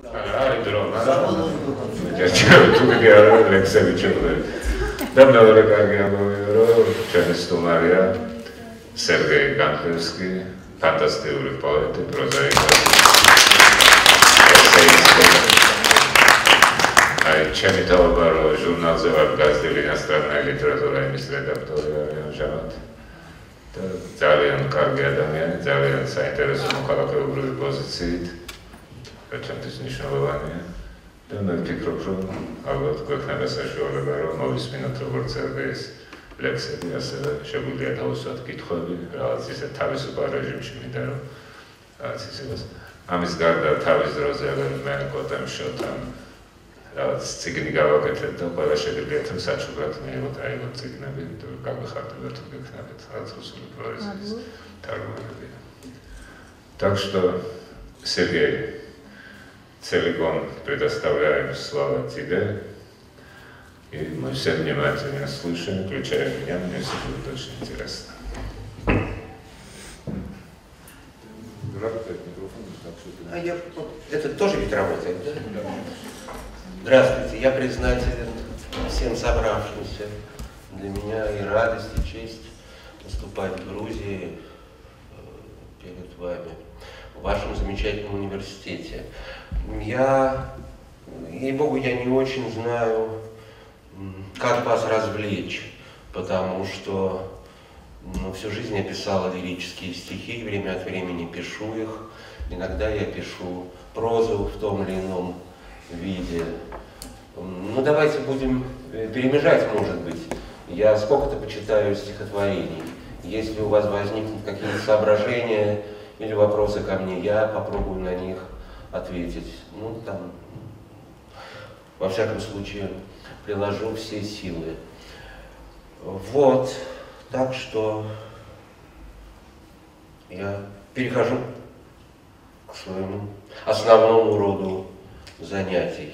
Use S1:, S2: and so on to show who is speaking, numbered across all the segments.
S1: აი დრო თუ კი არა ლექსები ჩებდა და მეორე კარგი ამბავია რომ ჩვენი სტუმარია სერგეი განხევსკი ფანტასტიკური პოეტი პროზაიკა აი ჩემი თავობა რომ ჟურნალზე ვარ გაზდილი ინასტრანная ლიტერატურა იმის რედაქტორი არის ამჟამად და ძალიან კარგი ადამიანი ძალიან საინტერესო მოქალაქეობრივი პოზიციით ჩვენთვის მნიშვნელოვანია და მე ვფიქრობ რომ ალბათ გვექნება საშუალება რომ მოვისმინოთ როგორც სერგეის ლექსები ასევე შეგვიძლია დავუსვათ კითხვები რაღაც ისე თავისუფალ რეჟიმში მინდა რომ რაღაც ისე ამის გარდა თავის დროზე აღარ მე კოტემ შოთან რაღაც ციგნი გავაკეთეთ და ყველა შეგიძლიათ რომ საჩუქრად მიიღოთ აიღოთ ციგნები იმიტომ რომ გაგვეხარდება თუ გექნებით რაღაც რუსული პოეზიის თარგმანები так что Сергей целиком предоставляем слова тебе и мы все внимательно слушаем, включая меня, мне все будет очень интересно.
S2: Это тоже ведь работает, да? Здравствуйте, я признателен всем собравшимся. Для меня и радость, и честь выступать в Грузии перед вами, в вашем замечательном университете. Ей-богу, я не очень знаю, как вас развлечь, потому что всю жизнь я писала лирические стихи, время от времени пишу их. Иногда я пишу прозу в том или ином виде. Ну, давайте будем перемежать, может быть. Я сколько-то почитаю стихотворений. Если у вас возникнут какие-то соображения или вопросы ко мне, я попробую на них ответить. Ну, там, во всяком случае, приложу все силы. Вот, так что я перехожу к своему основному роду занятий.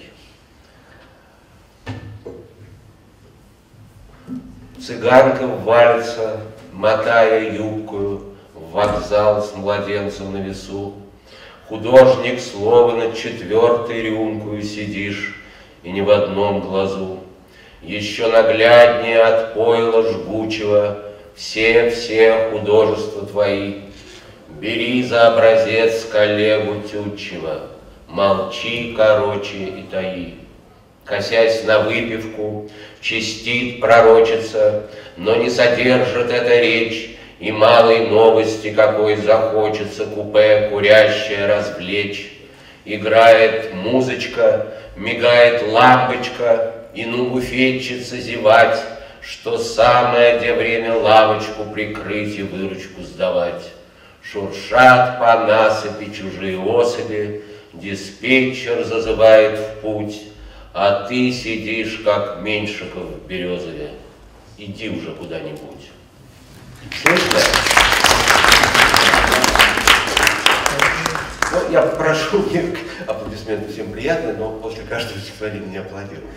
S2: Цыганка валится, мотая юбкою, в вокзал с младенцем на весу. Художник, словно четвертой рюмкою сидишь, и ни в одном глазу. Еще нагляднее от пойла жгучего все художества твои. Бери за образец коллегу Тютчева, молчи, короче, и таи. Косясь на выпивку, чистит пророчица, но не содержит эта речь и малой новости, какой захочется купе курящее развлечь. Играет музычка, мигает лампочка, и ну буфетчица зевать, что самое где время лавочку прикрыть и выручку сдавать. Шуршат по насыпи чужие особи, диспетчер зазывает в путь, а ты сидишь, как Меньшиков в Березове. Иди уже куда-нибудь. Слышно? Ну, я прошу, аплодисменты всем приятны, но после каждого стихотворения не аплодируют.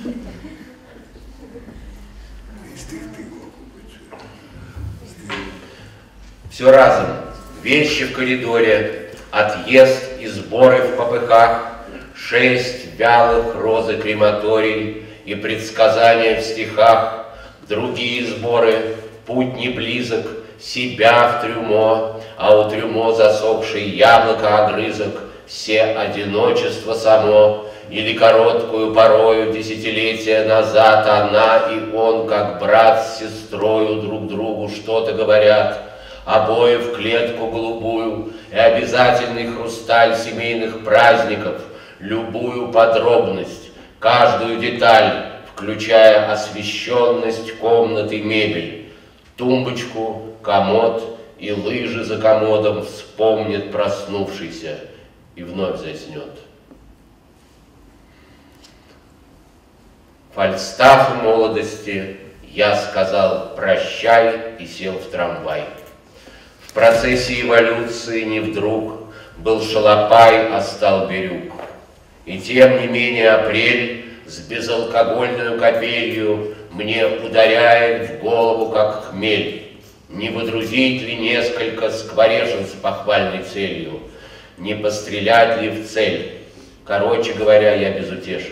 S2: Все разом. Вещи в коридоре, отъезд и сборы в попыхах, 6 вялых розы крематорий и предсказания в стихах, другие сборы, путь не близок, себя в трюмо, а у трюмо засохший яблоко огрызок, все одиночество само, или короткую порою десятилетия назад она и он, как брат с сестрою, друг другу что-то говорят, обои в клетку голубую и обязательный хрусталь семейных праздников, любую подробность, каждую деталь, включая освещенность комнаты, мебель, тумбочку, комод и лыжи за комодом вспомнит проснувшийся и вновь заснет. Фальстафу молодости я сказал прощай и сел в трамвай. В процессе эволюции не вдруг был шалопай, а стал бирюк. И тем не менее апрель с безалкогольной капелью мне ударяет в голову, как хмель. Не водрузить ли несколько скворечен с похвальной целью, не пострелять ли в цель, Короче говоря, я безутешен.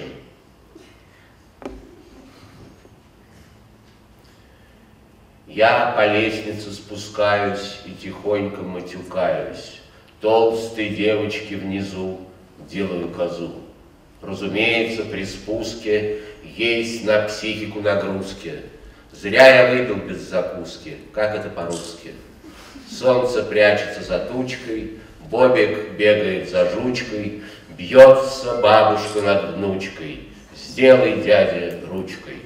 S2: Я по лестнице спускаюсь и тихонько матюкаюсь. Толстой девочке внизу делаю козу. Разумеется, при спуске есть на психику нагрузки. Зря я выпил без закуски. Как это по-русски? Солнце прячется за тучкой, Бобик бегает за жучкой, бьется бабушка над внучкой. Сделай, дядя, ручкой.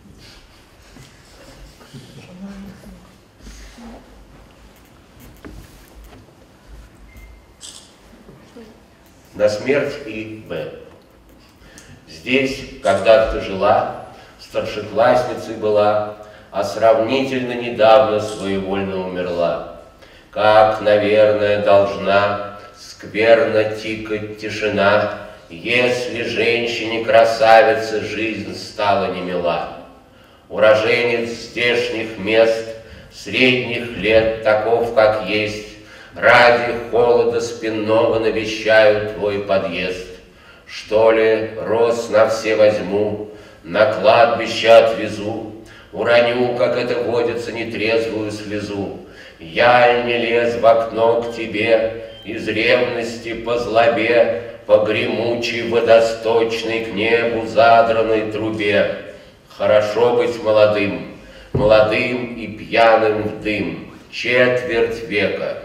S2: На смерть И.Б. Здесь когда-то жила, старшеклассницей была, а сравнительно недавно своевольно умерла. Как, наверное, должна скверно тикать тишина, если женщине-красавице жизнь стала немила. Уроженец здешних мест, средних лет, таков, как есть, ради холода спинного навещаю твой подъезд. Что ли, роз на все возьму, на кладбище отвезу, уроню, как это водится, нетрезвую слезу. Я не лез в окно к тебе, из ревности по злобе, по гремучей водосточной к небу задранной трубе. Хорошо быть молодым, молодым и пьяным в дым, четверть века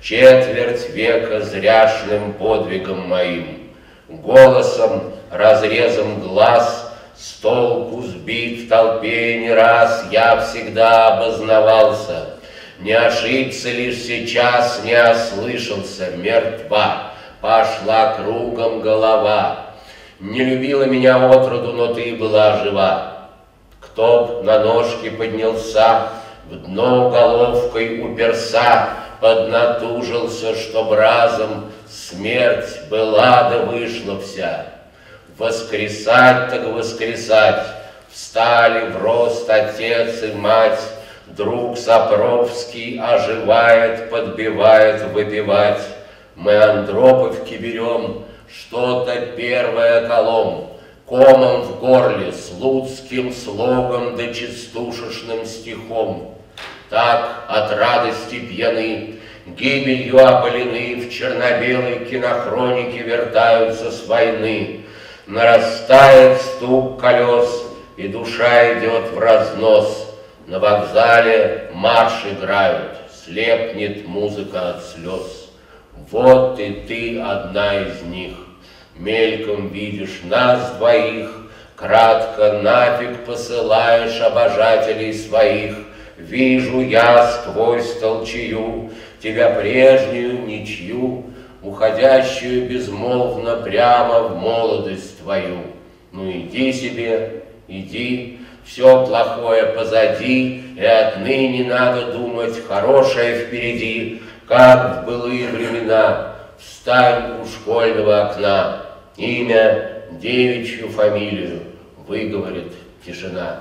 S2: зряшным подвигом моим. Голосом, разрезом глаз, с толку сбит в толпе не раз, я всегда обознавался. Не ошибся лишь сейчас, не ослышался, мертва, пошла кругом голова. Не любила меня отроду, но ты была жива. Кто б на ножки поднялся, в дно головкой уперся, поднатужился, чтоб разом смерть была да вышла вся. Воскресать так воскресать, встали в рост отец и мать, друг Сапровский оживает, подбивает выпивать. Мы Андроповки берем, что-то первое колом, комом в горле, слуцким слогом да частушечным стихом. Так от радости пьяны, гибелью опалены, в черно-белой кинохронике вертаются с войны. Нарастает стук колес, и душа идет в разнос. На вокзале марш играют, слепнет музыка от слез. Вот и ты одна из них, мельком видишь нас двоих, кратко нафиг посылаешь обожателей своих. Вижу я сквозь толчею тебя прежнюю ничью, уходящую безмолвно прямо в молодость твою. Ну иди себе, иди, все плохое позади, и отныне надо думать, хорошее впереди, как в былые времена. Встань у школьного окна, имя, девичью фамилию выговорит тишина.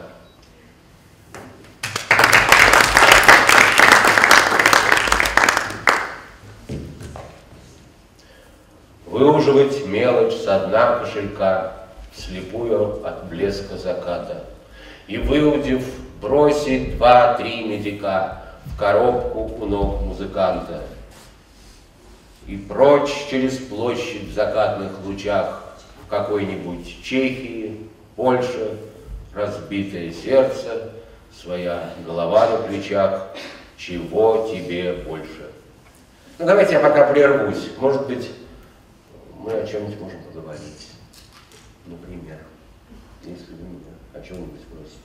S2: Выуживать мелочь со дна кошелька, слепую от блеска заката, и, выудив, бросить 2-3 медика в коробку у ног музыканта. И прочь через площадь в закатных лучах в какой-нибудь Чехии, Польше, разбитое сердце, своя голова на плечах, чего тебе больше. Ну, давайте я пока прервусь, может быть, мы о чем-нибудь можем поговорить. Например, если вы меня о чем-нибудь спросите.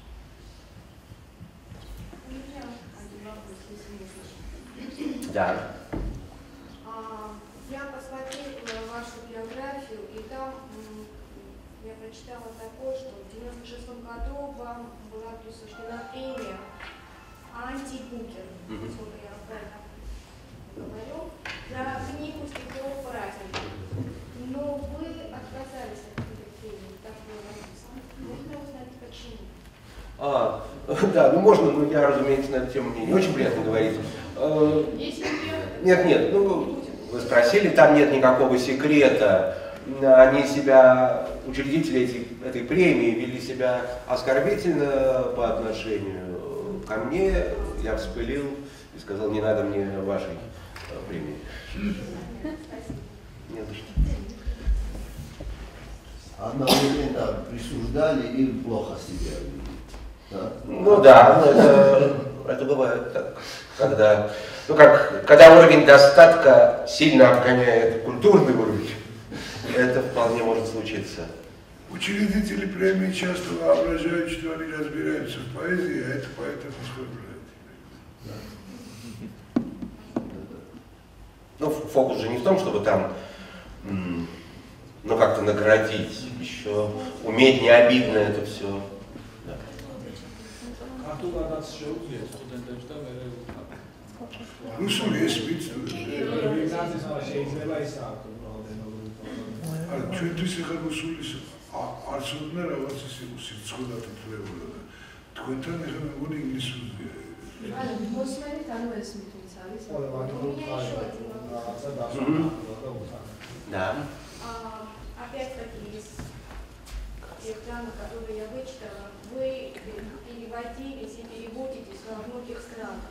S3: У меня один вопрос, если можно.
S2: Да.
S3: Я посмотрела вашу биографию, и там я прочитала такое, что в 1996 году вам была присуждена премия «Антибукер», сколько я правильно говорю, за книгу «Стекло праздник». Но вы отказались от этой премии, так было написано. Можно узнать, почему?
S2: Да, ну можно, но я, разумеется, на эту тему мне не очень приятно говорить.
S3: Если
S2: Нет, ну, вы спросили, там нет никакого секрета.
S4: они себя, учредители этой премии, вели себя оскорбительно по отношению ко мне, я вспылил и сказал, не надо мне вашей премии. Не за что.
S5: Одновременно присуждали и плохо себя вели. Да?
S4: Ну да, это бывает так, когда, ну когда уровень достатка сильно обгоняет культурный уровень, это вполне может случиться.
S6: Учредители премии часто воображают, что они разбираются в поэзии, а это поэтов оскорбляет.
S4: Ну, фокус же не в том, чтобы там, ну, как-то наградить, еще уметь не обидно это все. Да.
S6: Rusul jest mit არ ჩვენთვის ახლა რუსულის არც უნდა რაღაც ისე სიცხოდათ თლებოდა და თქვენთან ახლა მეგონი ინგლისურია.
S3: ანუ მოსმენით ანუ ესმით ვინც არის.
S4: Да.
S3: Опять-таки из тех данных, которые я вычитала, вы переводились и переводитесь во многих странах.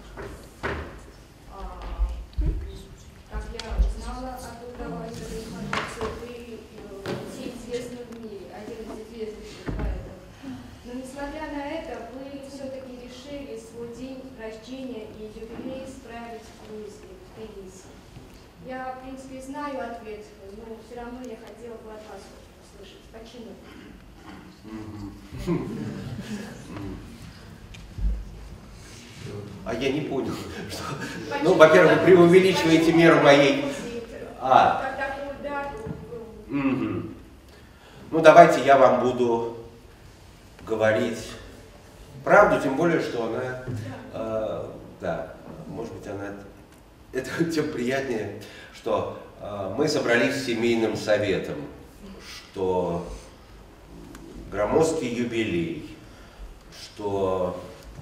S3: Как я узнала оттуда эту информацию, вы известны в мире, один из известнейших поэтов. Но несмотря на это, вы все-таки решили свой день рождения и юбилей справить в Грузии, в Тбилиси. Я, в принципе, знаю ответ, но все равно я хотела бы от вас услышать. Почему?
S4: А я не понял. Что... Ну, во-первых, вы преувеличиваете меру моей... Ну, давайте я вам буду говорить правду, тем более, что она... да, может быть, она... Это тем приятнее, что мы собрались с семейным советом, что громоздкий юбилей, что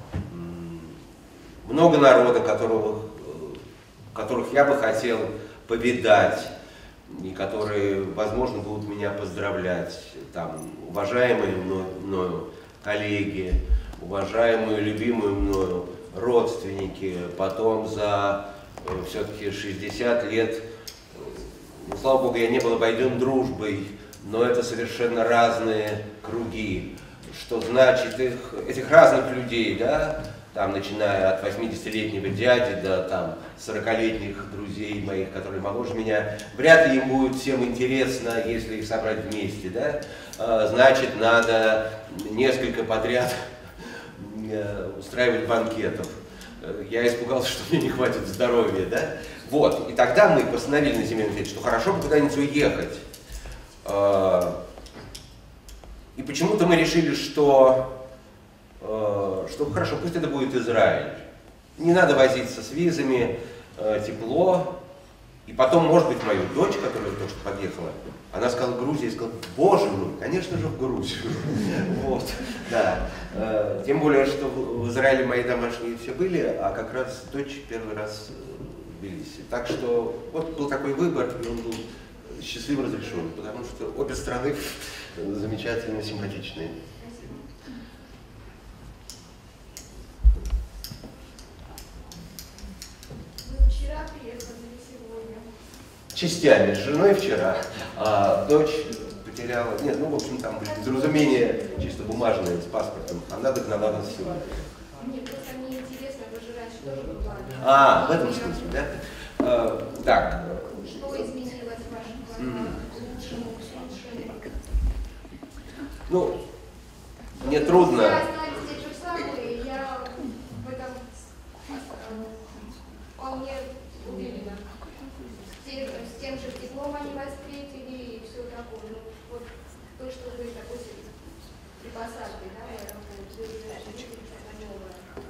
S4: много народа, которых я бы хотел повидать, и которые, возможно, будут меня поздравлять. Там, уважаемые мною коллеги, уважаемые, любимые мною родственники, потом за все-таки 60 лет, ну, слава Богу, я не был обойден дружбой, но это совершенно разные круги. Что значит этих разных людей, да, там, начиная от 80-летнего дяди до там 40-летних друзей моих, которые моложе меня, вряд ли им будет всем интересно, если их собрать вместе, да, значит, надо несколько подряд устраивать банкетов. Я испугался, что мне не хватит здоровья, да, вот, и тогда мы постановили на семейном совете, что хорошо бы куда-нибудь уехать. И почему-то мы решили, что хорошо, пусть это будет Израиль. Не надо возиться с визами, тепло. И потом, может быть, мою дочь, которая только что подъехала, она сказала Грузия, и сказала, боже мой, конечно же, в Грузию. Вот, да. Тем более, что в Израиле мои домашние все были, а как раз дочь первый раз в Тбилиси. Так что вот был такой выбор, и он был счастливо разрешен, потому что обе страны замечательно симпатичные.
S3: Вы вчера приехали или сегодня?
S4: Частями, с женой вчера, а дочь потеряла, нет, ну, в общем, там были недоразумения чисто бумажные с паспортом, она догнала нас сегодня.
S3: Мне просто мне интересно, вы же раньше тоже бывали.
S4: В этом смысле, да? Так.
S3: Что изменилось в вашем плане?
S4: Ну, мне трудно.
S3: Я знаю те же самые, я в этом вполне уверена. С тем же теплом они встретили и все такое. Ну, вот то, что вы такой при посадке, да, вы что-то новое.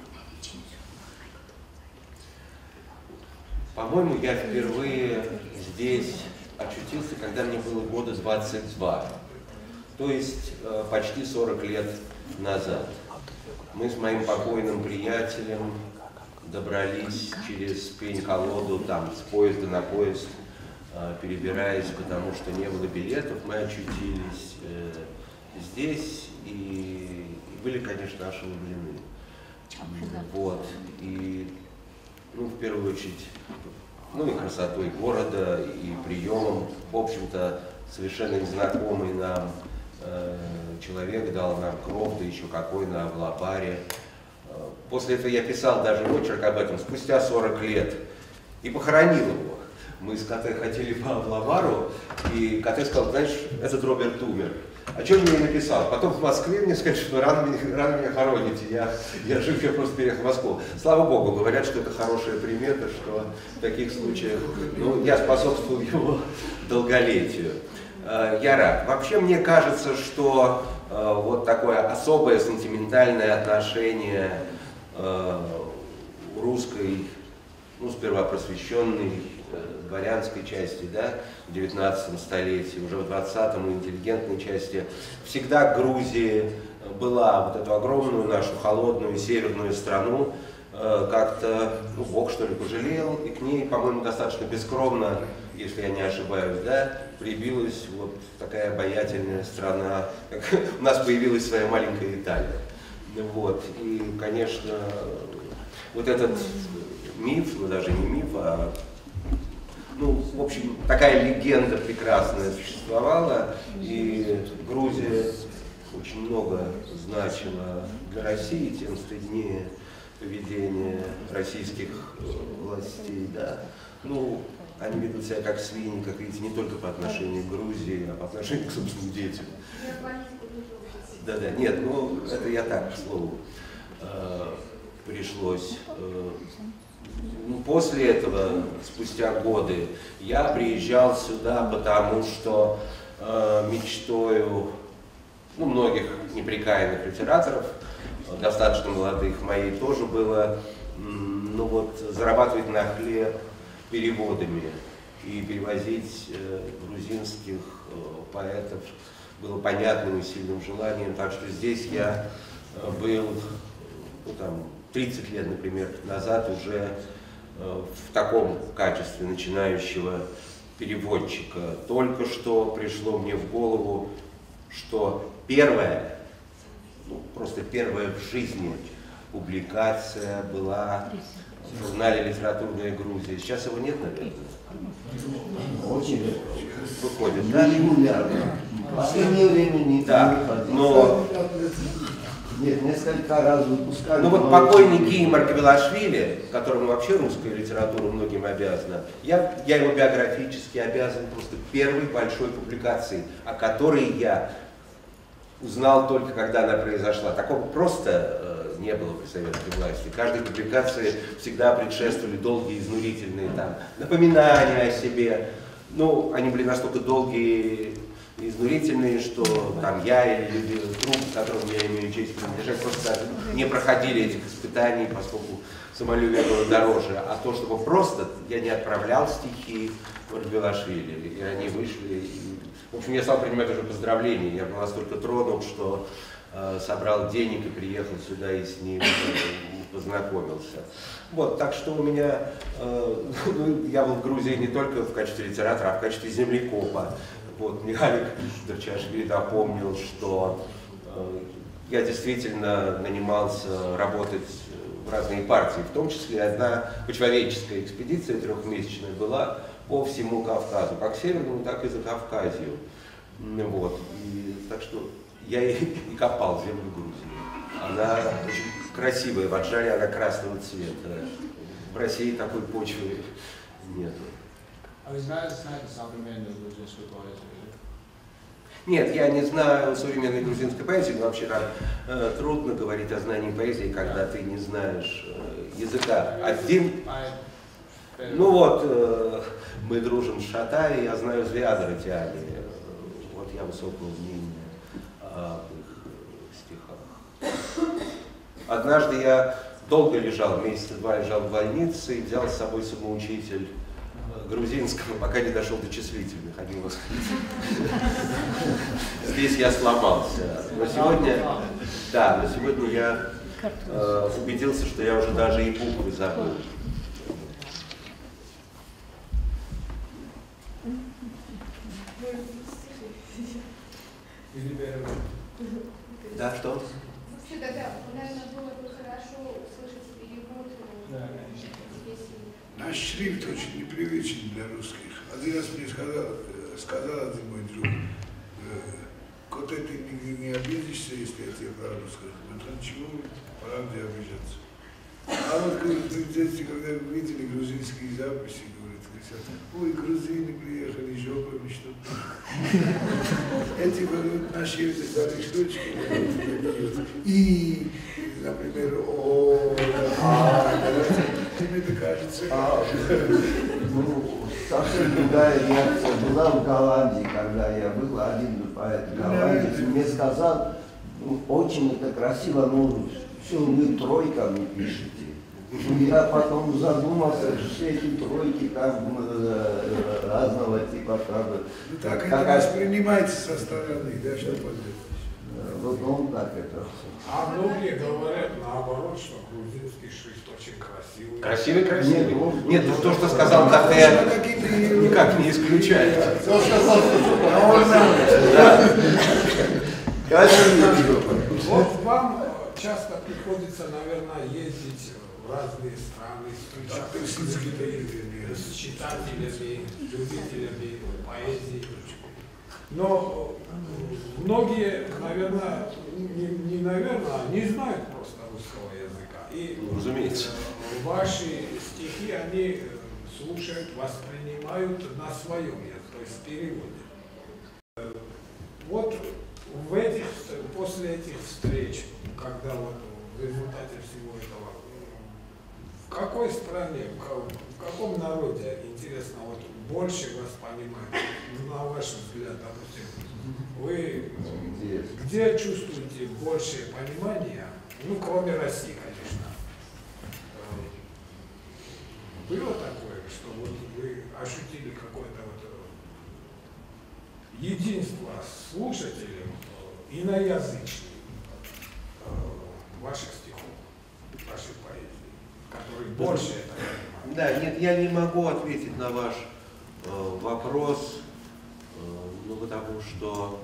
S4: По-моему, я впервые здесь очутился, когда мне было года 22. То есть почти 40 лет назад. Мы с моим покойным приятелем добрались через пень-колоду, там, с поезда на поезд перебираясь, потому что не было билетов, мы очутились здесь и были, конечно, ошеломлены. Вот. И, ну, в первую очередь, ну, и красотой города, и приемом, в общем-то, совершенно незнакомый нам человек дал нам кров, да еще какой на Авлабаре. После этого я писал даже очерк об этом спустя 40 лет и похоронил его. Мы с Кате хотели по Авлабару, и Кате сказал: знаешь, этот Роберт умер. А что мне написал? Потом в Москве мне сказали, что рано меня хороните, я жив, я просто переехал в Москву. Слава Богу, говорят, что это хорошая примета, что в таких случаях, ну, я способствовал его долголетию. Я рад. Вообще мне кажется, что вот такое особое сентиментальное отношение русской, ну, сперва просвещенной, дворянской части, да, в 19 столетии, уже в 20-м интеллигентной части, всегда к Грузии была вот эту огромную нашу холодную северную страну, как-то, ну, Бог что ли пожалел, и к ней, по-моему, достаточно бескровно, если я не ошибаюсь, да, прибилась вот такая обаятельная страна, у нас появилась своя маленькая Италия. Вот. И, конечно, вот этот миф, ну даже не миф, а, ну, в общем, такая легенда прекрасная существовала, и Грузия очень много значила для России, тем стыднее поведение российских властей, да. Ну, они ведут себя как свиньи, как видите, не только по отношению к Грузии, а по отношению к собственным детям. Да-да, нет, ну, это я так, к слову, пришлось. Ну, после этого, спустя годы, я приезжал сюда, потому что мечтою, ну, многих неприкаянных литераторов, достаточно молодых, моей тоже было, ну, вот, зарабатывать на хлеб переводами и перевозить грузинских поэтов было понятным и сильным желанием. Так что здесь я был, ну, там, 30 лет, например, назад уже в таком качестве начинающего переводчика. Только что пришло мне в голову, что первая, ну, просто первая в жизни публикация была в журнале «Литературная Грузия». Сейчас его нет, наверное?
S5: Очень
S4: выходит, да?
S5: Регулярно. В последнее время не
S4: да, но...
S5: Нет, несколько раз выпускали.
S4: Ну вот покойный Гий Маркевелашвили, которому вообще русская литература многим обязана, я его биографически обязан просто первой большой публикацией, о которой я узнал только когда она произошла. Такого просто не было при советской власти. Каждой публикации всегда предшествовали долгие, изнурительные там напоминания о себе. Ну, они были настолько долгие и изнурительные, что там я или друг, которому я имею честь принадлежать, просто не проходили этих испытаний, поскольку самолюбие было дороже. А то, чтобы просто я не отправлял стихи Маркевелашвили, и они вышли. И, в общем, я стал принимать уже поздравления. Я был настолько тронут, что собрал денег и приехал сюда и с ним познакомился. Вот, так что у меня, я был в Грузии не только в качестве литератора, а в качестве землекопа. Вот, Михаил Дарчашвили напомнил, что я действительно нанимался работать в разные партии, в том числе одна почвоведческая экспедиция трехмесячная была по всему Кавказу, как Северному, так и Закавказью. Вот. И, так что я и копал землю Грузии. Она очень красивая, в Аджаре она красного цвета. В России такой почвы нет.
S7: А вы знаете современную грузинскую поэзию?
S4: Нет, я не знаю современной грузинской поэзии, но вообще там трудно говорить о знании поэзии, когда ты не знаешь языка. Один, ну вот, мы дружим с Шатай, я знаю Звиадратиани. Вот я высокого мнения об их стихах. Однажды я долго лежал, месяца два лежал в больнице и взял с собой самоучитель грузинского, пока не дошел до числительных. Здесь я сломался. Но сегодня, да, но сегодня я убедился, что я уже даже и буквы забыл.
S7: Или перевод?
S4: Да, что?
S3: Да, наверное, было бы хорошо услышать перевод.
S7: Да, конечно.
S6: Наш шрифт очень непривычен для русских. Один раз мне сказал один мой друг, кота ты не обидишься, если я тебе правду скажу. Это ничего, правде обижаться. А вот дети, когда видели грузинские записи, говорят, ой, грузины приехали, жопами что-то. Эти говорят, наши дали штучки, и, например, мне это кажется.
S5: Ну, совсем другая реакция была в Голландии, когда я был, один поэт голландец мне сказал, ну, очень это красиво, но все вы тройками пишете. Я потом задумался, что все эти тройки там разного типа, правда.
S6: Ну так это воспринимается со стороны, да, что поделать.
S5: Вот он так это.
S8: А многие говорят наоборот, что грузинский шрифт очень красивый.
S2: Красивый. Нет, ну то, что сказал Кафе, никак не исключает.
S5: То, что сказал,
S8: Вот вам часто приходится, наверное, ездить в разные страны, с читателями, любителями поэзии. Но многие, наверное, не знают просто русского языка. И
S2: разумеется.
S8: Ваши стихи они слушают, воспринимают на своем языке, то есть в переводе. Вот после этих встреч, когда вот в результате всего этого, в какой стране, в каком народе, интересно, вот больше вас понимают, на ваш взгляд, допустим, вы где чувствуете большее понимание, ну, кроме России, конечно. Было такое, что вот вы ощутили какое-то вот единство с слушателем иноязычным ваших стихов, вашей поэзии, который больше это понимает?
S4: Да, нет, я не могу ответить на ваш вопрос, ну, потому что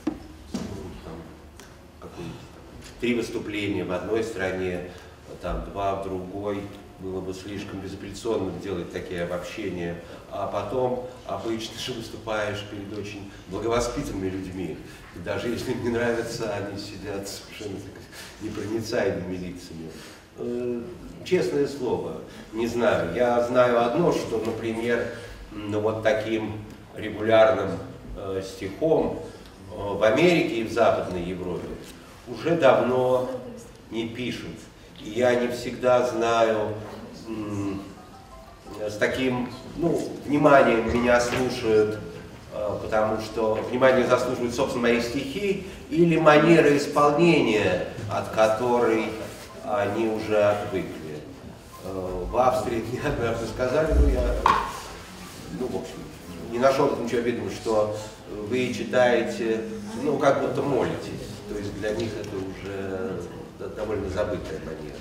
S4: там, 3 выступления в одной стране, там 2 в другой, было бы слишком безапелляционно делать такие обобщения, а потом обычно же выступаешь перед очень благовоспитанными людьми, и даже если им не нравится, они сидят совершенно непроницаемыми лицами. Честное слово, не знаю. Я знаю одно, что, например, ну, вот таким регулярным стихом в Америке и в Западной Европе уже давно не пишут. И я не всегда знаю, с таким, ну, вниманием меня слушают, потому что внимание заслуживают, собственно, мои стихи или манера исполнения, от которой они уже отвыкли. В Австрии мне однажды сказали, в общем, не нашел ничего обидного, что вы читаете, ну, как будто молитесь. То есть для них это уже довольно забытая манера.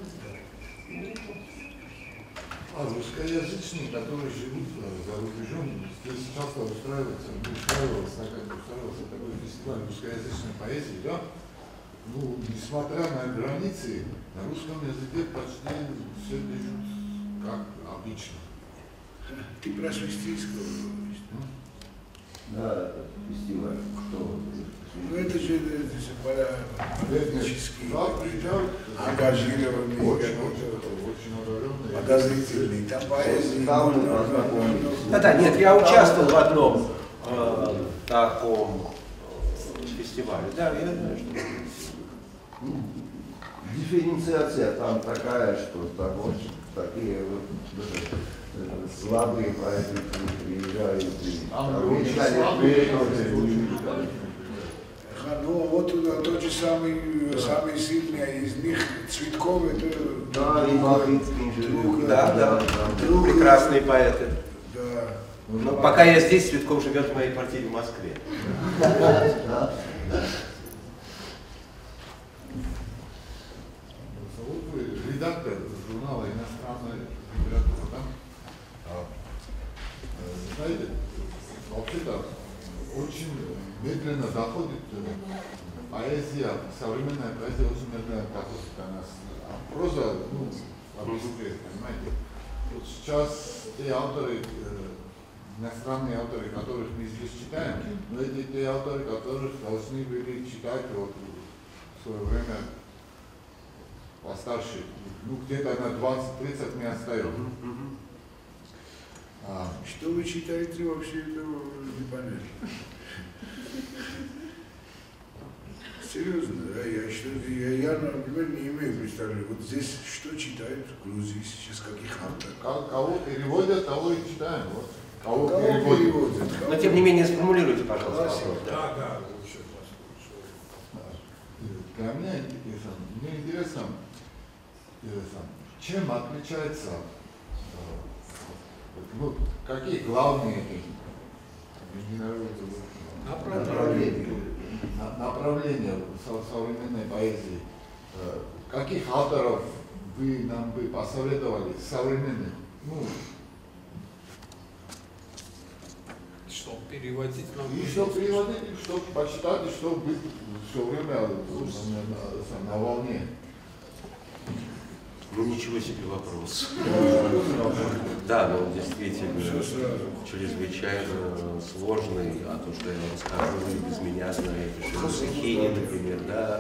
S9: А русскоязычные, которые живут за рубежом, здесь часто устраивался такой фестиваль русскоязычной поэзии, да? Ну, несмотря на границы, на русском языке почти все пишут как обычно.
S6: Ты про Швейцарского говоришь?
S5: Да, фестиваль.
S6: Ну это же политический, ангажированный,
S9: очень одаренный,
S6: подозрительный, там поэзия.
S4: Да, нет, я участвовал в одном таком фестивале. Да, я знаю, что...
S5: Дифференциация там такая, что такие слабые поэты приезжают
S6: Ну вот тот же самый сильный из них, Цветков, это...
S5: Да, и Махицкий.
S4: Да, прекрасные поэты.
S6: Да.
S4: Но пока я здесь, Цветков живет в моей квартире в Москве.
S9: Вот вы редактор журнала «Иностранная литература», да? Знаете, вообще-то очень медленно доходит поэзия, современная поэзия очень медленно доходит до нас. А проза, ну, объясню, понимаете? Вот сейчас те авторы, иностранные авторы, которых мы здесь читаем, но это те авторы, которых должны были читать вот в свое время постарше. Ну, где-то на 20-30 не остается.
S6: Что вы читаете, вообще этого непонятно. Серьезно, я, например, не имею представления. Вот здесь что читают в Грузии сейчас, каких авторов?
S9: Кого переводят, того и читаем. Вот. Кого
S6: переводят?
S4: Но тем не менее сформулируйте, пожалуйста, вопрос.
S8: Да.
S9: Для меня интересно, чем отличается, ну, какие главные направления современной поэзии, каких авторов вы нам бы посоветовали, современных, ну,
S8: Чтобы переводить нам.
S9: и что переводить, и что почитать, и что быть все время на волне.
S4: Ну ничего себе вопрос. Да, но он действительно чрезвычайно сложный, а то, что я вам скажу, вы без меня знаете, что Сахини, например, да,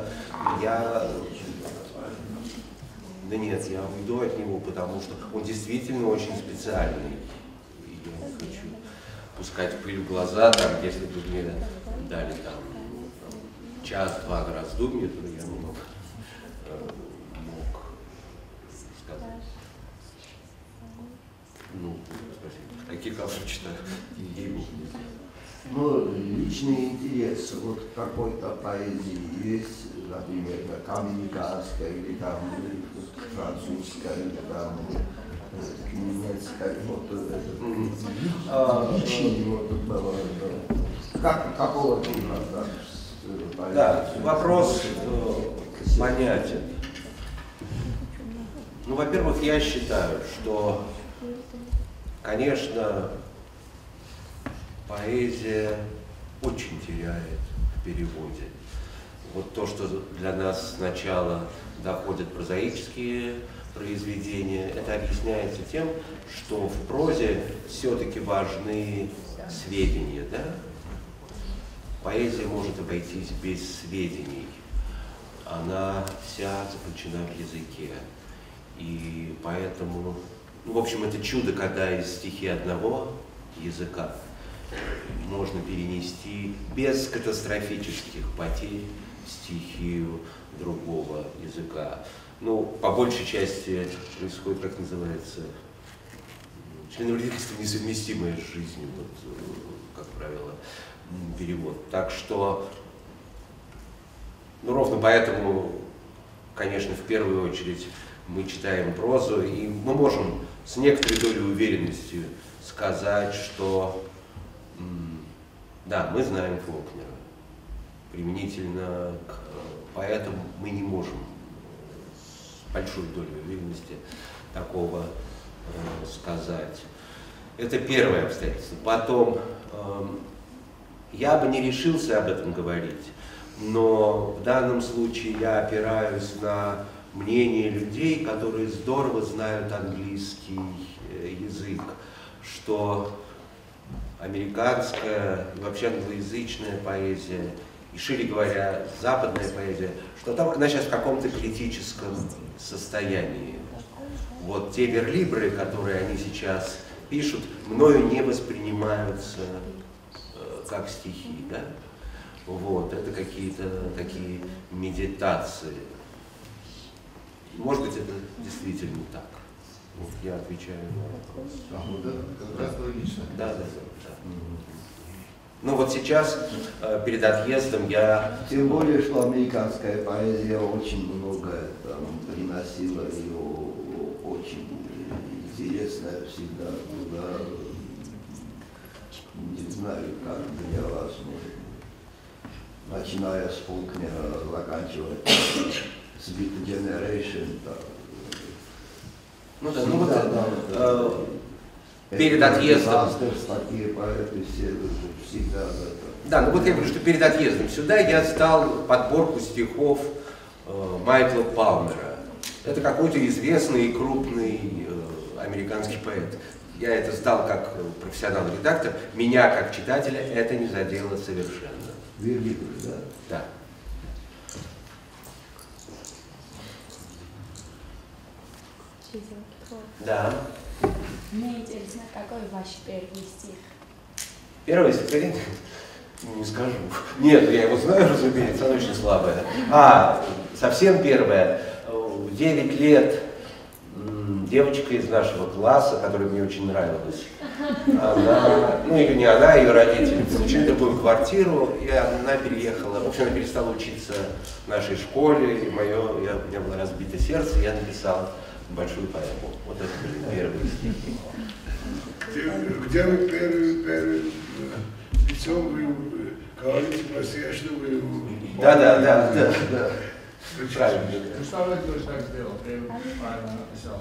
S4: да нет, я уйду от него, потому что он действительно очень специальный. И я не хочу пускать пыль в глаза, там, если бы мне дали там час-два на раздумье, то я мог сказать. Ну, спасибо. Каких авторов читаю?
S5: Ну, личный интерес вот какой-то поэзии есть, например, американская или там французская, или там немецкая, вот личный вот было, какого типа,
S4: да, вопрос понятен. Ну, во-первых, я считаю, что, конечно, поэзия очень теряет в переводе. Вот то, что для нас сначала доходят прозаические произведения, это объясняется тем, что в прозе все-таки важны сведения, да? Поэзия может обойтись без сведений. Она вся заключена в языке. И поэтому, ну, в общем, это чудо, когда из стихи одного языка можно перенести без катастрофических потерь стихию другого языка. Ну, по большей части происходит, как называется, членовредительство, несовместимое с жизнью, вот, как правило, перевод. Так что, ну, ровно поэтому, конечно, в первую очередь мы читаем прозу, и мы можем с некоторой долей уверенности сказать, что да, мы знаем Фолкнера. Применительно к поэтам мы не можем с большой долей уверенности такого сказать. Это первое обстоятельство. Потом, я бы не решился об этом говорить, но в данном случае я опираюсь на мнение людей, которые здорово знают английский язык, что американская и вообще англоязычная поэзия, и шире говоря, западная поэзия, что там она сейчас в каком-то критическом состоянии. Вот те верлибры, которые они сейчас пишут, мною не воспринимаются как стихи, да? Вот, это какие-то такие медитации. Может быть, это действительно так. Вот я отвечаю на вопрос.
S9: Вот это как раз логично.
S4: Да. Ну вот сейчас, перед отъездом, я...
S5: Тем более, что американская поэзия очень много там приносила, ее очень интересная всегда была. Не знаю, как для вас, начиная с Фолкнера, заканчивая с Beat Generation.
S4: Ну да, ну вот перед отъездом.
S5: Такие поэты все всегда
S4: Да, ну вот я говорю, что перед отъездом сюда я сдал подборку стихов Майкла Палмера. Это какой-то известный и крупный американский поэт. Я это сдал как профессиональный редактор. Меня, как читателя, это не задело совершенно.
S5: Вергилий, да?
S4: Да. Да.
S10: Мне интересно, какой ваш первый стих?
S4: Первое стихотворение? Не скажу. Нет, я его знаю, разумеется, оно очень слабое. Совсем первое. В 9 лет девочка из нашего класса, которая мне очень нравилась, она, ну не она, ее родители получили другую квартиру, и она переехала, в общем, она перестала учиться в нашей школе, и у меня было разбито сердце, и я написал большую поэму. Вот это были первые стихи.
S6: Где вы первым лицом вы говорите по-настоящему?
S4: Да. Правильно.
S7: Ну что вы так сделал? Правильно написал.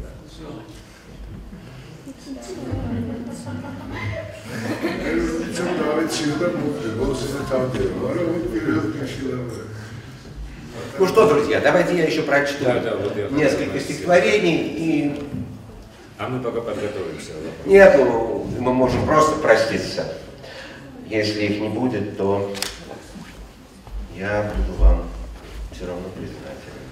S6: Лицом давать всегда
S4: Ну что, друзья, давайте я еще прочту несколько стихотворений.
S1: А мы пока подготовимся.
S4: Нет, мы можем просто проститься. Если их не будет, то я буду вам все равно признателен.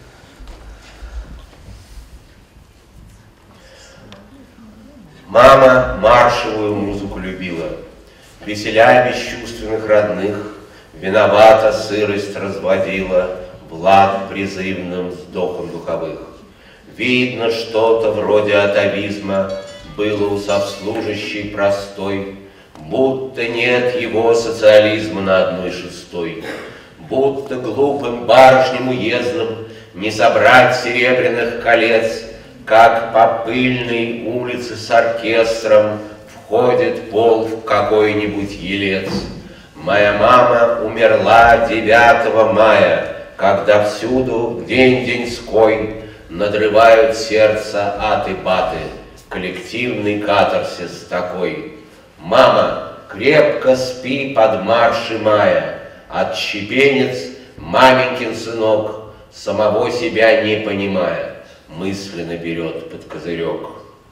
S4: Мама маршевую музыку любила, веселя бесчувственных родных, виновата сырость разводила, влад призывным вздохом духовых. Видно, что-то вроде атовизма было у совслужащей простой, будто нет его социализма на 1/6, будто глупым барышням уездным не собрать серебряных колец, как по пыльной улице с оркестром входит пол в какой-нибудь елец. Моя мама умерла 9 мая, когда всюду день-деньской надрывают сердце аты-баты, коллективный катарсис такой. Мама, крепко спи под марши мая, отщепенец, маменькин сынок, самого себя не понимая, мысленно берет под козырек.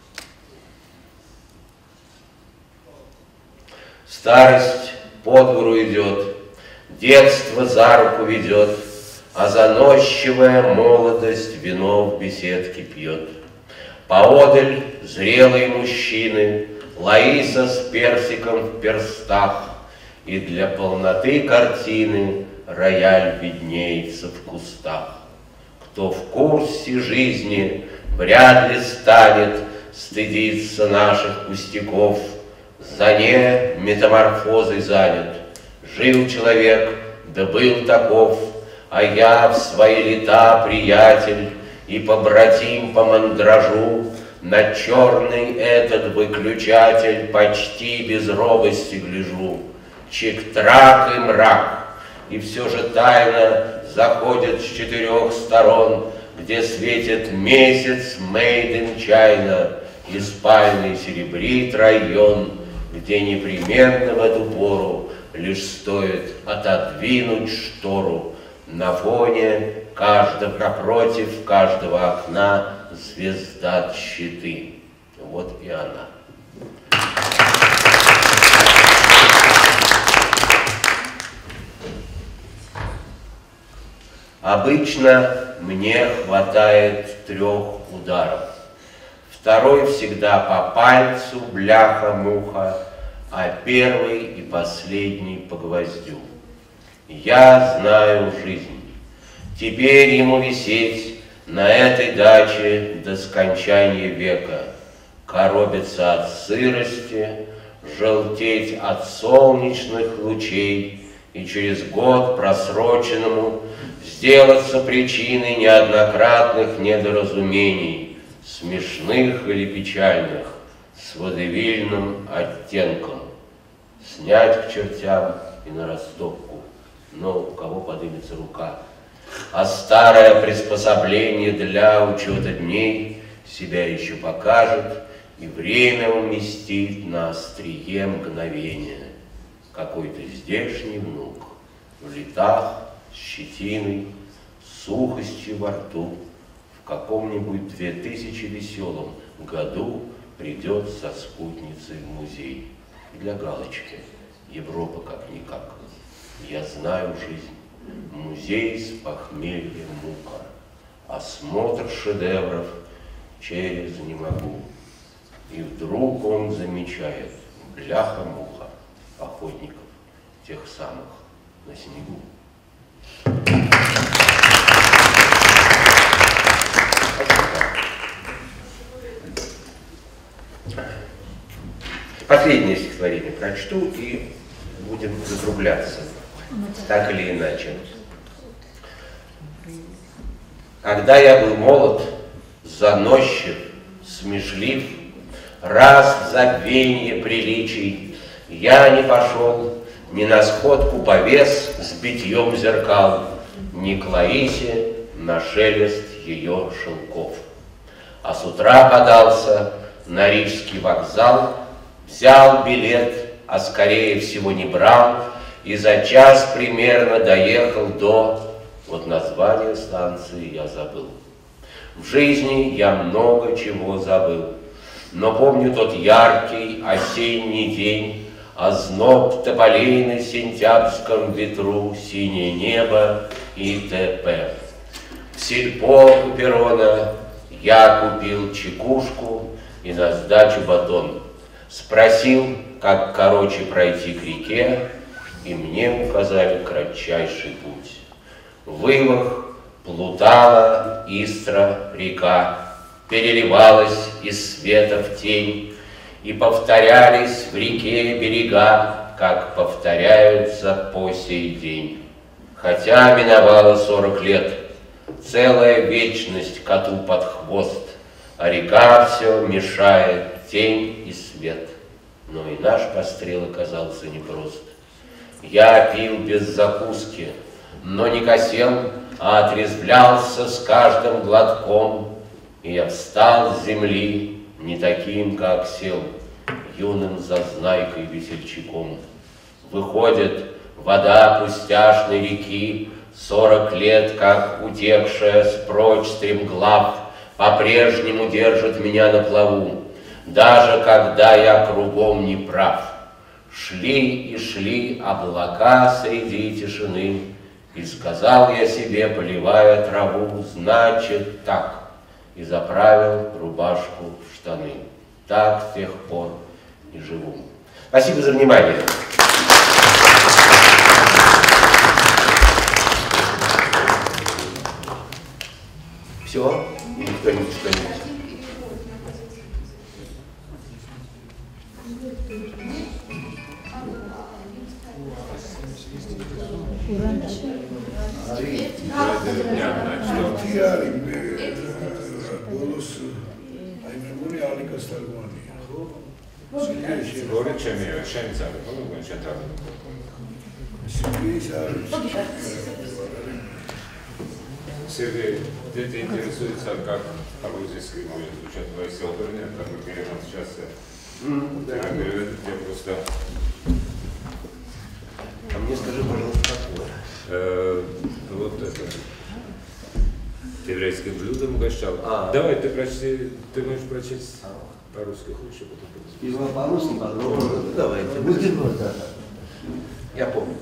S4: Старость по двору идет, детство за руку ведет, а заносчивая молодость вино в беседке пьет. Поодаль зрелые мужчины, Лаиса с персиком в перстах, и для полноты картины рояль виднеется в кустах. Кто в курсе жизни вряд ли станет стыдиться наших пустяков, за не метаморфозой занят. Жил человек, да был таков, а я в свои лета приятель и побратим по мандражу на черный этот выключатель почти без робости гляжу. Чик-трак и мрак, и все же тайно заходят с 4 сторон, где светит месяц made in China, и спальный серебрит район, где непременно в эту пору лишь стоит отодвинуть штору. На фоне напротив каждого окна звезда щиты. Вот и она. Обычно мне хватает 3 ударов. Второй всегда по пальцу, бляха-муха, а первый и последний по гвоздю. Я знаю жизнь. Теперь ему висеть на этой даче до скончания века, коробиться от сырости, желтеть от солнечных лучей и через год просроченному сделаться причиной неоднократных недоразумений, смешных или печальных, с водевильным оттенком, снять к чертям и на растопку, но у кого подымется рука. А старое приспособление для учета дней себя еще покажет и время уместит на острие мгновения.
S2: какой-то здешний внук, в летах, с щетиной, с сухостью во рту, в каком-нибудь 2000 веселом году придет со спутницей в музей. Для галочки. Европа как-никак. Я знаю жизнь. Музей с похмелья мука. Осмотр шедевров через не могу. И вдруг он замечает бляха-муха охотников, тех самых на снегу. Последнее стихотворение прочту и будем закругляться, так или иначе. Когда я был молод, заносчив, смешлив, раз в забвенье приличий, я не пошел ни на сходку повес с битьем зеркал, ни к Ларисе на шелест ее шелков. А с утра подался на Рижский вокзал, взял билет, а скорее всего не брал, и за час примерно доехал до... Вот название станции я забыл. В жизни я много чего забыл, но помню тот яркий осенний день, озноб тополей на сентябрьском ветру, синее небо и т.п. В сельпо у перрона я купил чекушку и на сдачу батон. Спросил, как короче пройти к реке, и мне указали кратчайший путь. Вывах плутала Истра река, переливалась из света в тень, и повторялись в реке берега, как повторяются по сей день. Хотя миновало 40 лет, целая вечность коту под хвост, а река все мешает тень и свет. Но и наш пострел оказался непрост. Я пил без закуски, но не косел, а отрезвлялся с каждым глотком, и я встал с земли не таким, как сел, юным зазнайкой-весельчаком. Выходит, вода пустяшной реки, 40 лет, как утекшая спрочь стремглав, по-прежнему держит меня на плаву, даже когда я кругом не прав. Шли и шли облака среди тишины, и сказал я себе, поливая траву, значит так, и заправил рубашку в штаны. Так с тех пор и живу. Спасибо за внимание. Все? Или кто-нибудь что-нибудь?
S1: Говорит, чем я шенцами, ну, он читал. Сергей, дети интересуются, как по-русски будет звучать твои стихотворения, как мы перейдем сейчас. Я говорю, я просто...
S4: А мне скажи, пожалуйста, какое?
S1: Вот это. Еврейским блюдом угощал. Давай, ты прочти, ты можешь прочесть по-русски, хочешь,
S5: потом по-русски подробно.
S4: Давайте.
S5: Будет вот это.
S4: Я помню.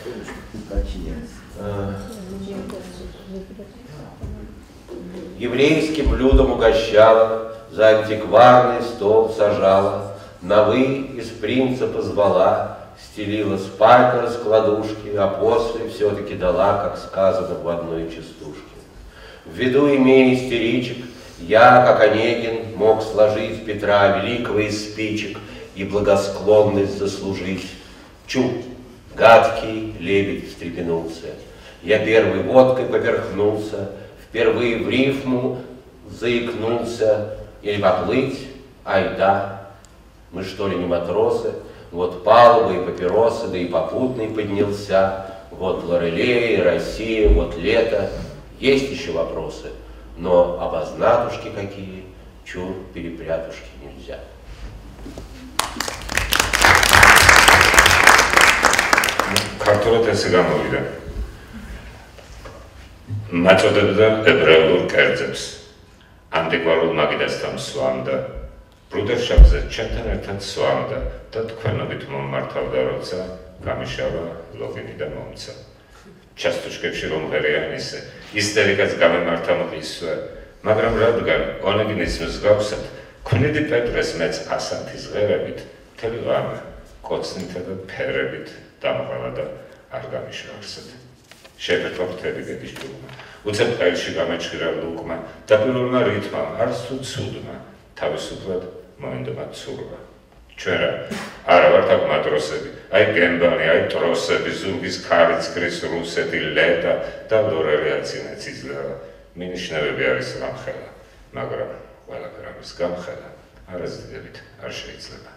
S2: Еврейским блюдом угощала, за антикварный стол сажала, на «вы» из принципа звала, стелила спать на раскладушке, а после все-таки дала, как сказано в одной частушке. В виду имея истеричек, я, как Онегин, мог сложить Петра Великого из спичек и благосклонность заслужить. Чу, гадкий лебедь встрепенулся. Я первой водкой поперхнулся, впервые в рифму заикнулся. Или поплыть, айда, мы что ли не матросы? Вот палуба и папиросы, да и попутный поднялся. Вот Лорелея, Россия, вот лето. Есть еще вопросы, но обознатушки какие, чур, перепрятушки нельзя.
S1: ქართულად ესე გამოვიდა. მაწოდებდა ებრაელურ კერძებს. ანტიკვარულ მაგიდასთან სვამდა. ბრუდერშაფზე ჩემთან ერთად სვამდა და თქვენობით მომმართავდა, როცა გამიშავა ლოგინი და მომცა. ჩასტუშკებში რომ ღერიან ისე, ისტერიკაც გამემართა მყისვე, მაგრამ რადგან ონეგინის მსგავსად, ქმნიდი პეტრეს მეც ასანთის ღერებით, მთელი ღამე, კოცნითა და ფერებით დამღალა და არ გამიშავარსად. შეფერხა მთელი ბედის ჭურმა, უცებ ყელში გამეჩხირა ლუკმა და პირველმა რითმამ, არც თუ ცუდმა, თავისუფლად მოინდომა ცურვა. ჩვენ რა, არა ვართ აქ მატროსები, აი გემბანი, აი ტროსები, ზურგის ქარიცქრის რუსეთი, ლედა და ლორელი აცინეც იძლევა. მინიშნებები არის გამხელა, მაგრამ ყველაფერ ამის გამხელა არაზიდებით არ შეიძლება.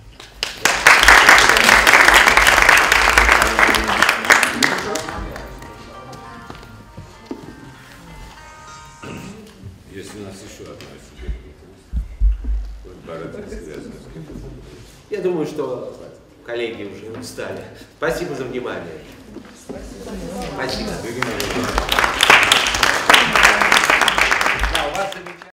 S4: Если у нас еще одна Я думаю, что коллеги уже устали. Спасибо за внимание.
S10: Спасибо.